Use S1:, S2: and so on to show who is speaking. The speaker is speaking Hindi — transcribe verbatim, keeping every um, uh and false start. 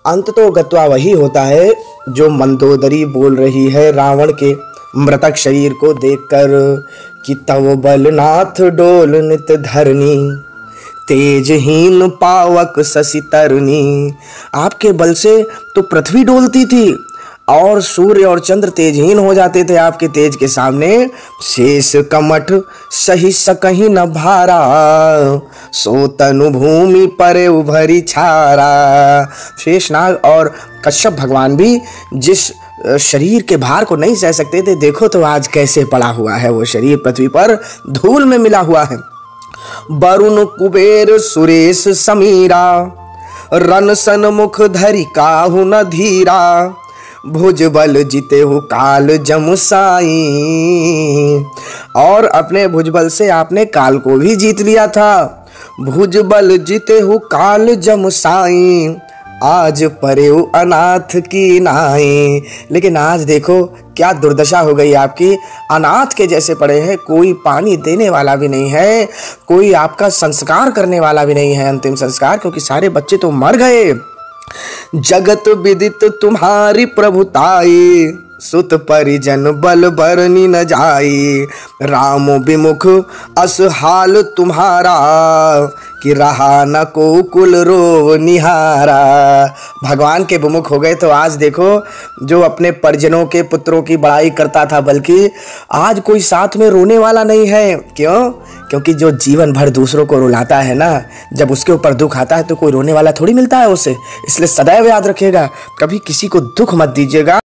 S1: अंत तो गत्वा वही होता है जो मंदोदरी बोल रही है रावण के मृतक शरीर को देखकर कि तव बलनाथ डोल नित धरनी, तेजहीन पावक शशि तरनी। आपके बल से तो पृथ्वी डोलती थी और सूर्य और चंद्र तेजहीन हो जाते थे आपके तेज के सामने। शेष कमठ सही सकहीं न भारा, सो तनु भूमि पर उभरी छारा। शेषनाग और कश्यप भगवान भी जिस शरीर के भार को नहीं सह सकते थे, देखो तो आज कैसे पड़ा हुआ है वो शरीर, पृथ्वी पर धूल में मिला हुआ है। वरुण कुबेर सुरेश समीरा, रन सन मुख धरि काहू न धीरा। भुज बल जीते हो काल जमुसाई, और अपने भुजबल से आपने काल को भी जीत लिया था। भुज बल जीते हो काल जमुसाई, आज परे अनाथ की नाई। लेकिन आज देखो क्या दुर्दशा हो गई आपकी, अनाथ के जैसे पड़े हैं। कोई पानी देने वाला भी नहीं है, कोई आपका संस्कार करने वाला भी नहीं है, अंतिम संस्कार, क्योंकि सारे बच्चे तो मर गए। जगत विदित तुम्हारी प्रभुताई, सुत परिजन बल बरनी न जाई। राम विमुख अस हाल तुम्हारा, कि रहा न को कुल रो निहारा। भगवान के विमुख हो गए तो आज देखो जो अपने परिजनों के पुत्रों की बड़ाई करता था, बल्कि आज कोई साथ में रोने वाला नहीं है। क्यों? क्योंकि जो जीवन भर दूसरों को रुलाता है ना, जब उसके ऊपर दुख आता है तो कोई रोने वाला थोड़ी मिलता है उसे। इसलिए सदैव याद रखिएगा, कभी किसी को दुख मत दीजिएगा।